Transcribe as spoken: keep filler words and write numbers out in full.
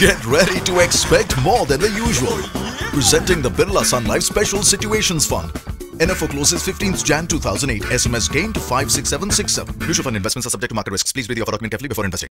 Get ready to expect more than the usual. Presenting the Birla Sunlife Special Situations Fund. N F O closes fifteenth January two thousand eight. S M S gain to five six seven six seven. Mutual fund investments are subject to market risks. Please read the offer document carefully before investing.